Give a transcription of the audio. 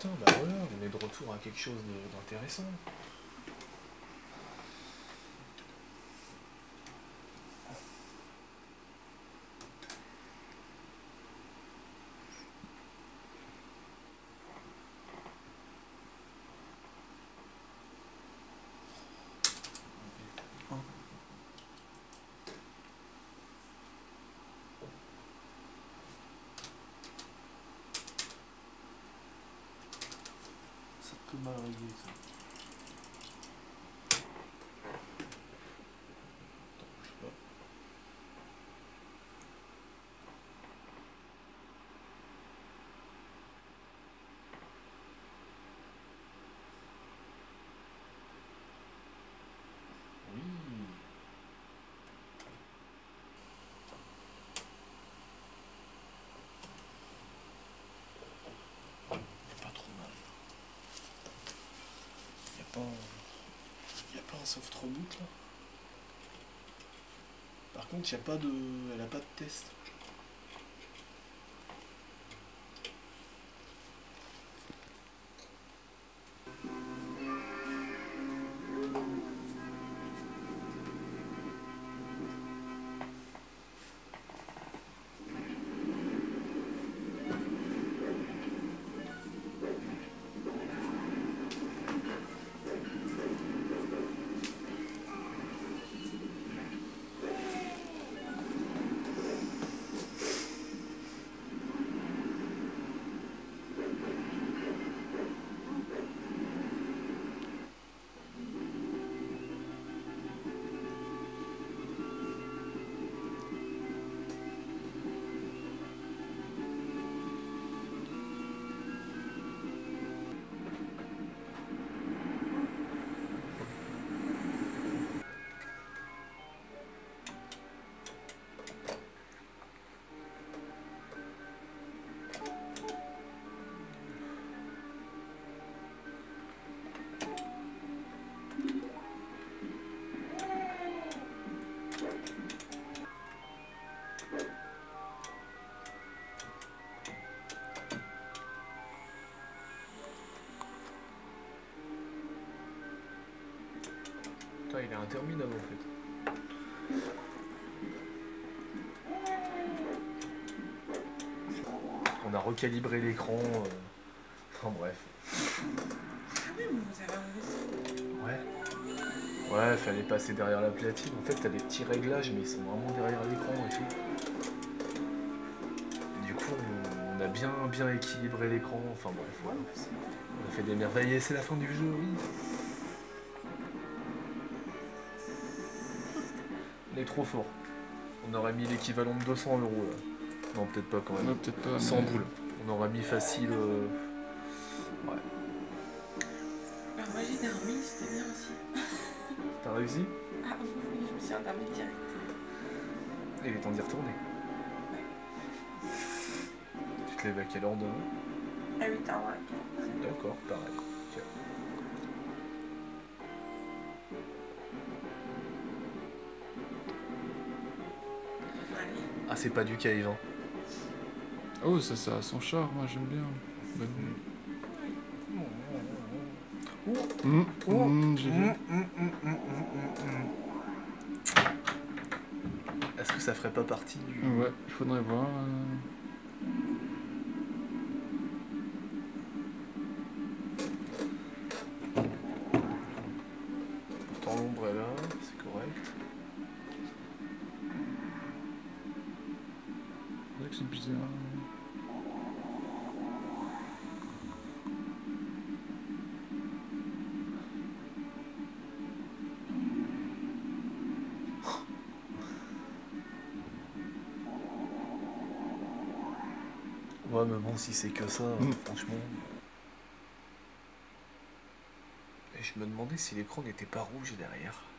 putain, bah voilà, on est de retour à quelque chose d'intéressant. Ça peut mal régler ça. Attends, je sais pas. Oui. Pas trop mal. Y a pas un soft reboot là? Par contre, y a pas de. Elle a pas de test. Putain, il est interminable en fait. On a recalibré l'écran. Enfin bref. Ah oui, mais vous avez enlevé ça. Ouais. Ouais, fallait passer derrière la platine. En fait, t'as des petits réglages, mais ils sont vraiment derrière l'écran et tout. Du coup, on a bien équilibré l'écran. Enfin bref, voilà. On a fait des merveilles et c'est la fin du jeu, oui. On est trop fort. On aurait mis l'équivalent de 200 € là. Non, peut-être pas quand même. Non, peut-être pas. 100 mais... boules. On aurait mis facile. Ouais. Alors moi j'ai dormi, c'était bien aussi. T'as réussi? Ah oui, je me suis endormie direct. Il est temps d'y retourner. Ouais. Tu te lèves à quelle heure demain? À 8h. D'accord, pareil. Tiens. Allez. Ah, c'est pas du cave, hein. Oh, ça a son charme, moi j'aime bien. J'ai vu. Est-ce que ça ferait pas partie du... Ouais, il faudrait voir. Pourtant l'ombre est là, c'est correct. C'est vrai que c'est bizarre. Ouais, mais bon, si c'est que ça, franchement... Et je me demandais si l'écran n'était pas rouge derrière.